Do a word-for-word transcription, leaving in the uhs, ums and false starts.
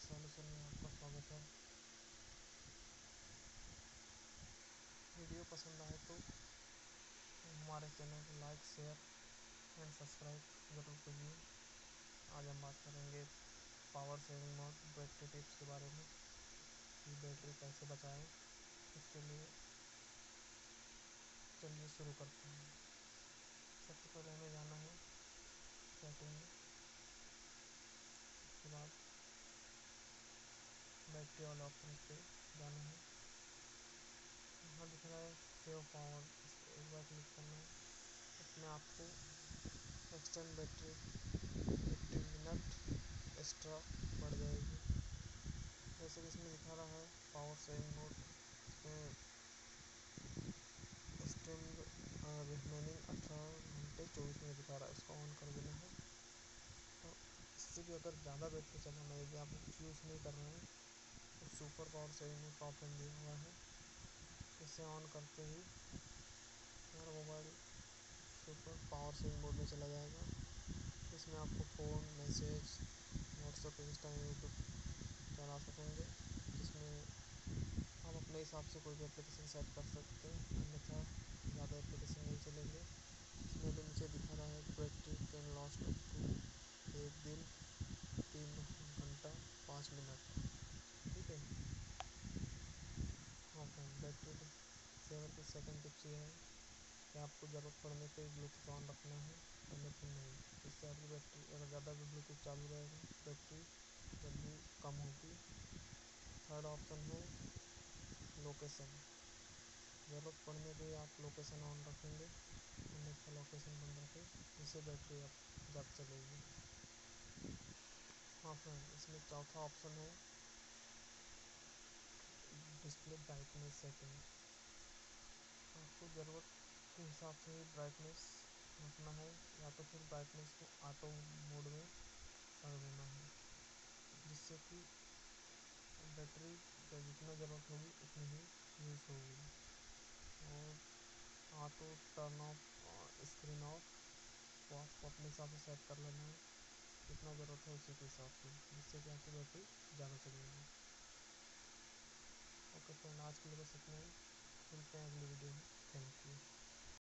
Solution में आपका स्वागत है। वीडियो पसंद आए तो हमारे चैनल को लाइक शेयर एंड सब्सक्राइब ज़रूर कीजिए। आज हम बात करेंगे power saving mode battery tips के बारे में कि बैटरी कैसे बचाएं। इसके लिए चलिए शुरू करते हैं। सबसे पहले हमें जाना है सेटिंग में, उसके बाद बैटरी वाले ऑप्शन पे जाना है। यहाँ दिख रहा है सेव पावर, इस पर एक बार क्लिक करना है। इसमें आपको extend battery fifty minute extra बढ़ जाएगी। जैसे कि इसमें दिखा रहा है पावर सेविंग मोड, इसमें एक्सटेंड रिमेनिंग अठारह घंटे चौबीस मिनट दिखा रहा है, इसको ऑन कर देना है। तो इससे भी अगर ज़्यादा बैटरी चलाना है, यदि आप यूज़ नहीं कर रहे हैं तो सुपर पावर सेविंग मोड का ऑप्शन दिया हुआ है। इसे ऑन करते ही हमारा mobile super power saving mode में चला जाएगा। इसमें आपको phone, message, WhatsApp, Insta, YouTube चला सकेंगे, जिसमें आप अपने हिसाब से कोई भी एप्लीकेशन सेट कर सकते हैं, अन्यथा ज़्यादा एप्लीकेशन नहीं चलेंगे। इसमें भी नीचे दिखा रहा है battery can last up to एक दिन तीन घंटा पाँच मिनट। ठीक है। हाँ फ्रेंड, बैटरी सेवर की सेकंड टिप्स ये है कि आपको ज़रूरत पड़ने पे ब्लूटूथ ऑन रखना है, अन्यथा नहीं। इससे आपकी बैटरी अगर ज़्यादा भी ब्लूटूथ चालू रहेगा बैटरी जल्दी कम होगी। थर्ड ऑप्शन है लोकेशन। ज़रूरत पड़ने पे आप लोकेशन ऑन रखेंगे, अन्यथा लोकेशन बंद रखें, जिससे बैटरी अब ज़्यादा चलेगी। हाँ फ्रेंड, इसमें चौथा ऑप्शन है डिस्प्ले ब्राइटनेस सेटिंग। आपको ज़रूरत के हिसाब से ही ब्राइटनेस रखना है, या तो फिर ब्राइटनेस को ऑटो मोड में कर देना है, जिससे कि बैटरी जब जितना ज़रूरत होगी उतनी ही यूज़ होगी। और auto turn off screen off को आपको अपने हिसाब से सेट कर लेना है, जितना ज़रूरत है उसी के हिसाब से, जिससे कि आपकी बैटरी ज़्यादा चलेगी। ओके फ्रेंड, आज के लिए बस इतना ही। मिलते हैं अगली वीडियो में। Thank you.